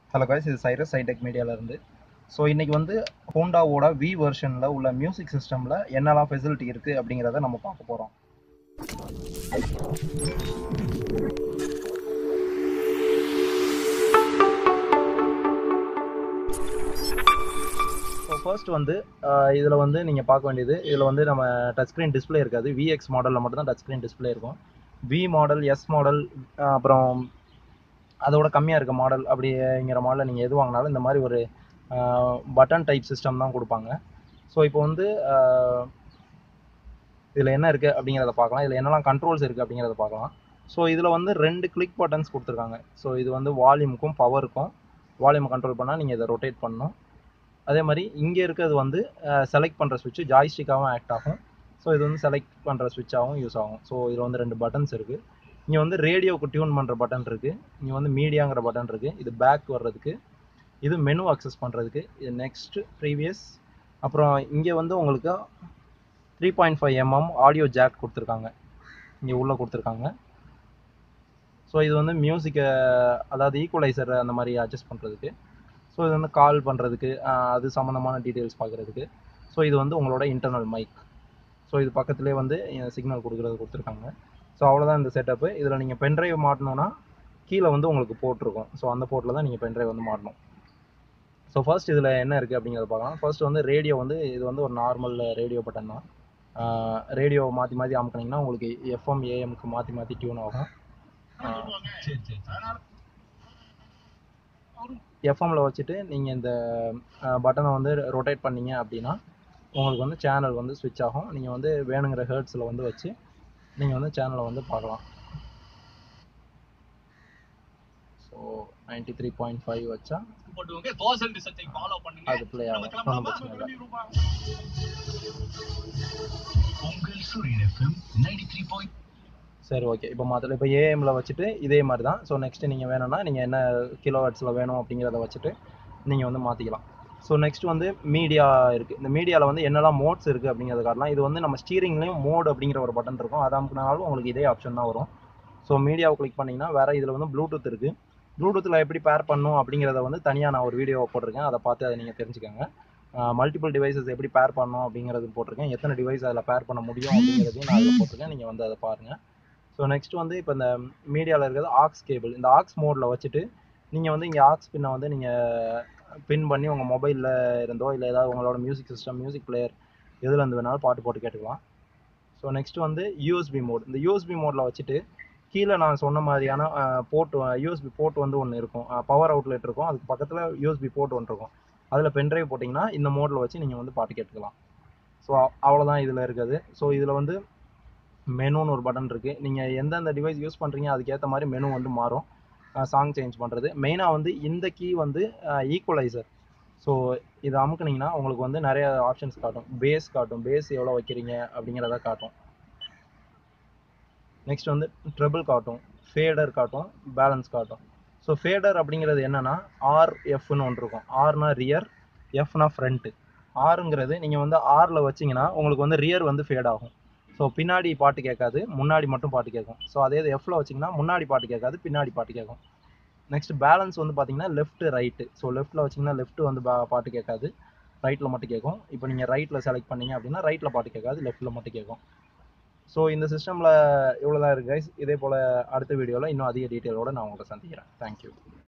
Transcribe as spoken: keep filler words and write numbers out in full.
Hello guys, இது சைரஸ் சைடெக் மீடியால இருந்து. ஸோ இன்னைக்கு வந்து ஹோண்டாவோட வி வெர்ஷனில் உள்ள மியூசிக் சிஸ்டமில் என்னெல்லாம் ஃபெசிலிட்டி இருக்குது அப்படிங்கிறத நம்ம பார்க்க போகிறோம். ஸோ ஃபர்ஸ்ட் வந்து இதில் வந்து நீங்கள் பார்க்க வேண்டியது, இதில் வந்து நம்ம டச் ஸ்க்ரீன் டிஸ்பிளே இருக்காது. விஎக்ஸ் மாடலில் மட்டும்தான் டச் ஸ்க்ரீன் டிஸ்பிளே இருக்கும். வி மாடல், எஸ் மாடல், அப்புறம் அதோட கம்மியாக இருக்க மாடல் அப்படிங்கிற மாடலில் நீங்கள் எது வாங்கினாலும் இந்த மாதிரி ஒரு பட்டன் டைப் சிஸ்டம் தான் கொடுப்பாங்க. ஸோ இப்போ வந்து இதில் என்ன இருக்குது அப்படிங்கிறத பார்க்கலாம். இதில் என்னெல்லாம் கண்ட்ரோல்ஸ் இருக்குது அப்படிங்கிறத பார்க்கலாம். ஸோ இதில் வந்து ரெண்டு கிளிக் பட்டன்ஸ் கொடுத்துருக்காங்க. ஸோ இது வந்து வால்யூமுக்கும் பவருக்கும். வால்யூமை கண்ட்ரோல் பண்ணால் நீங்கள் இதை ரொட்டேட் பண்ணணும். அதே மாதிரி இங்கே இருக்கிறது வந்து செலக்ட் பண்ணுற சுவிட்சு ஜாய்ஸ்டிக்காகவும் ஆக்ட் ஆகும். ஸோ இது வந்து செலக்ட் பண்ணுற சுவிட்சாகவும் யூஸ் ஆகும். ஸோ இதில் வந்து ரெண்டு பட்டன்ஸ் இருக்குது. இங்கே வந்து ரேடியோவுக்கு டியூன் பண்ணுற பட்டன் இருக்குது. இங்கே வந்து மீடியாங்கிற பட்டன் இருக்குது. இது பேக் வர்றதுக்கு, இது மெனு அக்சஸ் பண்ணுறதுக்கு, இது நெக்ஸ்ட், ப்ரீவியஸ். அப்புறம் இங்கே வந்து உங்களுக்கு three point five MM audio jack கொடுத்துருக்காங்க, இங்கே உள்ளே கொடுத்துருக்காங்க. ஸோ இது வந்து மியூசிக்கை, அதாவது ஈக்குவலைசர் அந்த மாதிரி அட்ஜஸ்ட் பண்ணுறதுக்கு. ஸோ இது வந்து கால் பண்ணுறதுக்கு, அது சம்மந்தமான டீட்டெயில்ஸ் பார்க்குறதுக்கு. ஸோ இது வந்து உங்களோட இன்டர்னல் மைக். ஸோ இது பக்கத்துலேயே வந்து சிக்னல் கொடுக்குறது கொடுத்துருக்காங்க. ஸோ அவ்வளோதான் இந்த செட்டப்பு. இதில் நீங்கள் பென்ட்ரைவ் மாட்டணுன்னா கீழே வந்து உங்களுக்கு போட்டிருக்கும். ஸோ அந்த போர்ட்டில் தான் நீங்கள் பென்ட்ரைவ் வந்து மாட்டணும். ஸோ ஃபர்ஸ்ட் இதில் என்ன இருக்குது அப்படிங்கிறத பார்க்கலாம். ஃபர்ஸ்ட் வந்து ரேடியோ வந்து இது வந்து ஒரு நார்மல் ரேடியோ பட்டன் தான். ரேடியோ மாற்றி மாற்றி அமுக்குனிங்கன்னா உங்களுக்கு எஃப்எம் ஏஎம்க்கு மாற்றி மாற்றி டியூன் ஆகும். எஃப்எம்மில் வச்சுட்டு நீங்கள் இந்த பட்டனை வந்து ரொட்டேட் பண்ணிங்க அப்படின்னா உங்களுக்கு வந்து சேனல் வந்து ஸ்விட்ச் ஆகும். நீங்கள் வந்து வேணுங்கிற ஹெர்ட்ஸில் வந்து வச்சு நீங்கள் வந்து சேனலை வந்து பார்க்கலாம். So ninety three point five வச்சா அது பிளே ஆகும், ஒன்றும் பிரச்சனை இல்லை. சரி, ஓகே. இப்போ மாத்திர இப்போ ஏஎம்மில் வச்சுட்டு இதே மாதிரி தான். ஸோ நெக்ஸ்ட்டு நீங்கள் வேணும்னா நீங்கள் என்ன கிலோ வாட்ஸில் வேணும் அப்படிங்கிறத வச்சுட்டு நீங்கள் வந்து மாற்றிக்கலாம். ஸோ நெக்ஸ்ட் வந்து மீடியா இருக்குது. இந்த மீடியாவில் வந்து என்னெல்லாம் மோட்ஸ் இருக்குது அப்படிங்கிறத காட்டலாம். இது வந்து நம்ம ஸ்டீரிங்லேயும் மோட் அப்படிங்கிற ஒரு பட்டன் இருக்கும். அது அமுக்குனாலும் உங்களுக்கு இதே ஆப்ஷன் தான் வரும். ஸோ மீடியாவை கிளிக் பண்ணிங்கன்னா வேறு இதில் வந்து ப்ளூடூத் இருக்குது. ப்ளூடூத்தில் எப்படி பேர் பண்ணணும் அப்படிங்கிறத வந்து தனியாக நான் ஒரு வீடியோவை போட்டிருக்கேன். அதை பார்த்து அதை நீங்கள் தெரிஞ்சுக்கோங்க. மல்டிபிள் டிவைசஸ் எப்படி பேர் பண்ணணும் அப்படிங்கிறது போட்டிருக்கேன். எத்தனை டிவைஸ் அதில் பேர் பண்ண முடியும் அப்படிங்கிறதையும் நான் அதில் போட்டிருக்கேன். நீங்கள் வந்து அதை பாருங்கள். ஸோ நெக்ஸ்ட் வந்து இப்போ இந்த மீடியாவில் இருக்கிறது ஆக்ஸ் கேபிள். இந்த ஆக்ஸ் மோடில் வச்சுட்டு நீங்கள் வந்து இங்கே ஆக்ஸ் பின்னை வந்து நீங்கள் பின் பண்ணி உங்கள் மொபைலில் இருந்தோ இல்லை ஏதாவது உங்களோட மியூசிக் சிஸ்டம், மியூசிக் பிளேயர் எதுலேருந்து வேணாலும் பாட்டு போட்டு கேட்டுக்கலாம். ஸோ நெக்ஸ்ட் வந்து யூஎஸ்பி மோட். இந்த யூஎஸ்பி மோடில் வச்சுட்டு கீழே நான் சொன்ன மாதிரியான போர்ட், யூஎஸ்பி போர்ட் வந்து ஒன்று இருக்கும், பவர் அவுட்லெட் இருக்கும். அதுக்கு பக்கத்தில் யூஎஸ்பி போர்ட் ஒன்று இருக்கும். அதில் பென்ட்ரைவ் போட்டிங்கன்னா இந்த மோடில் வச்சு நீங்கள் வந்து பாட்டு கேட்டுக்கலாம். ஸோ அவ்வளோதான் இதில் இருக்குது. ஸோ இதில் வந்து மெனுன்னு ஒரு பட்டன் இருக்குது. நீங்கள் எந்தெந்த டிவைஸ் யூஸ் பண்ணுறீங்க அதுக்கேற்ற மாதிரி மெனு வந்து மாறும். சாங் சேஞ்ச் பண்ணுறது மெயினாக வந்து இந்த கீ வந்து ஈக்குவலைசர். ஸோ இதை அமுக்குனிங்கன்னா உங்களுக்கு வந்து நிறைய ஆப்ஷன்ஸ் காட்டும். பேஸ் காட்டும், பேஸ் எவ்வளோ வைக்கிறீங்க அப்படிங்கிறத காட்டும். நெக்ஸ்ட் வந்து ட்ரெபிள் காட்டும், ஃபேடர் காட்டும், பேலன்ஸ் காட்டும். ஸோ ஃபேடர் அப்படிங்கிறது என்னென்னா ஆர் எஃப்னு ஒன்று இருக்கும். ஆர்னா ரியர், எஃப்னா ஃப்ரண்ட்டு. ஆருங்கிறது நீங்கள் வந்து ஆரில் வச்சிங்கன்னா உங்களுக்கு வந்து ரியர் வந்து ஃபேட் ஆகும். ஸோ பின்னாடி பாட்டு கேட்காது, முன்னாடி மட்டும் பாட்டு கேட்கும். ஸோ அதே இது எஃப்ல வச்சிங்கன்னா முன்னாடி பாட்டு கேட்காது, பின்னாடி பாட்டு கேட்கும். நெக்ஸ்ட் பேலன்ஸ் வந்து பார்த்தீங்கன்னா லெஃப்ட் ரைட்டு. ஸோ லெஃப்ட்டில் வச்சிங்கன்னா லெஃப்ட் வந்து பாட்டு கேட்காது, ரைட்டில் மட்டும் கேட்கும். இப்போ நீங்கள் ரைட்டில் செலக்ட் பண்ணீங்க அப்படின்னா ரைட்டில் பாட்டு கேட்காது, லெஃப்ட்டில் மட்டும் கேட்கும். ஸோ இந்த சிஸ்டமில் இவ்வளோ தான் இருக்குது கைஸ். இதே போல் அடுத்த வீடியோவில் இன்னும் அதிக டீட்டெயிலோடு நான் உங்களை சந்திக்கிறேன். தேங்க்யூ.